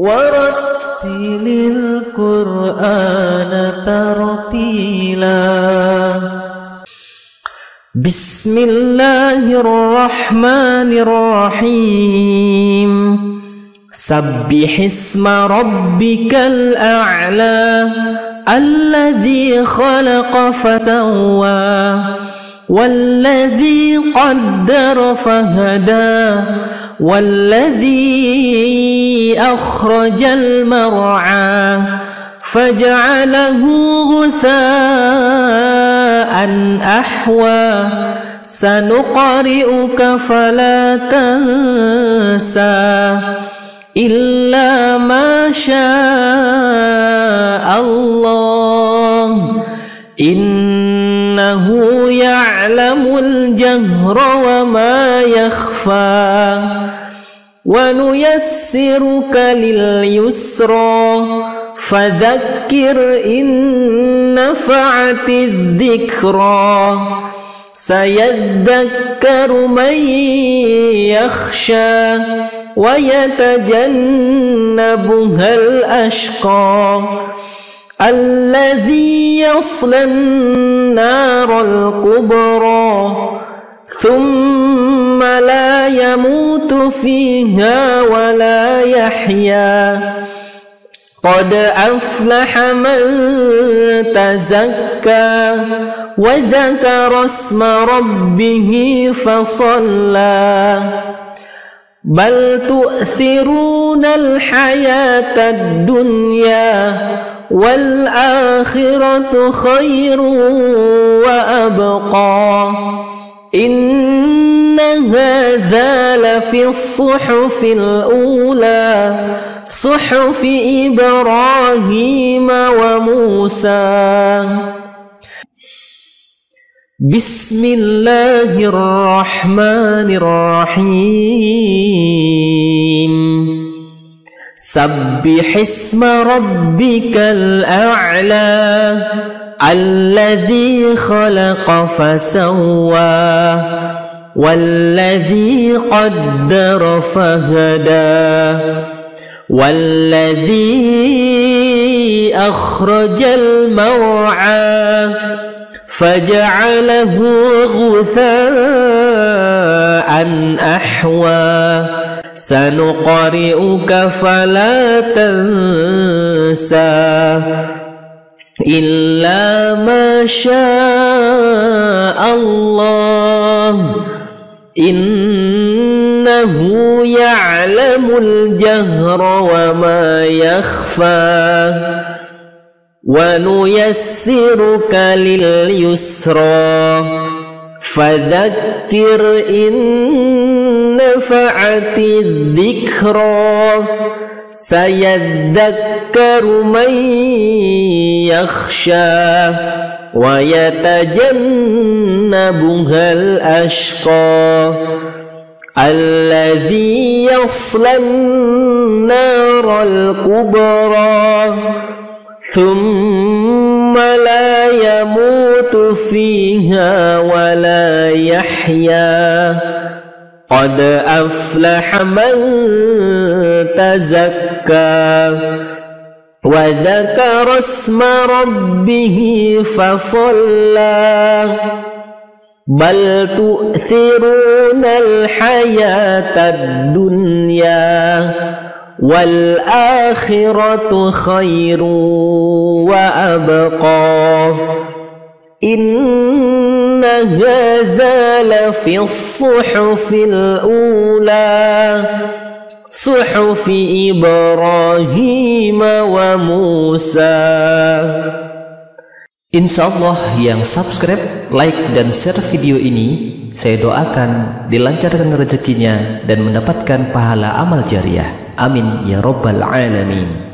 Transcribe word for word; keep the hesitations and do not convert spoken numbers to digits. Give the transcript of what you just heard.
ورتل القرآن ترتيلا. بسم الله الرحمن الرحيم. سبح اسم ربك الأعلى الذي خلق فسوى والذي قدر فهدى والذي أخرج المرعى فجعله غثاء أحوى سنقرئك فلا تنسى إلا ما شاء الله إنه يعلم الجهر وما يخفى ونيسرك لليسرى فذكر إن نفعت الذكرى سيذكر من يخشى ويتجنبها الأشقى الذي يصلى النار الكبرى ثم لا يموت فيها ولا يحيا قد أفلح من تزكى وذكر اسم ربه فصلى بل تؤثرون الحياة الدنيا والآخرة خير وأبقى إن هذا لفي الصحف الأولى صحف إبراهيم وموسى. بسم الله الرحمن الرحيم. سبح اسم ربك الأعلى الذي خلق فسوى والذي قدر فهدى والذي أخرج المرعى فجعله غثاء أحوى سنقرئك فلا تنسى إلا ما شاء الله إنه يعلم الجهر وما يخفى ونيسرك لليسرى فذكر إن نفعت الذكرى سيذكر من يخشى ويتجنبها الأشقى الذي يصلى النار الكبرى ثم لا يموت فيها ولا يحيا قد أفلح من تزكى وذكر اسم ربه فصلى بل تؤثرون الحياة الدنيا والآخرة خير وأبقى إن هذا لفي الصحف الأولى صحف إبراهيم وموسى. Insyaallah yang subscribe, like, dan share video ini, saya doakan dilancarkan rezekinya dan mendapatkan pahala amal jariah. Amin ya rabbal alamin.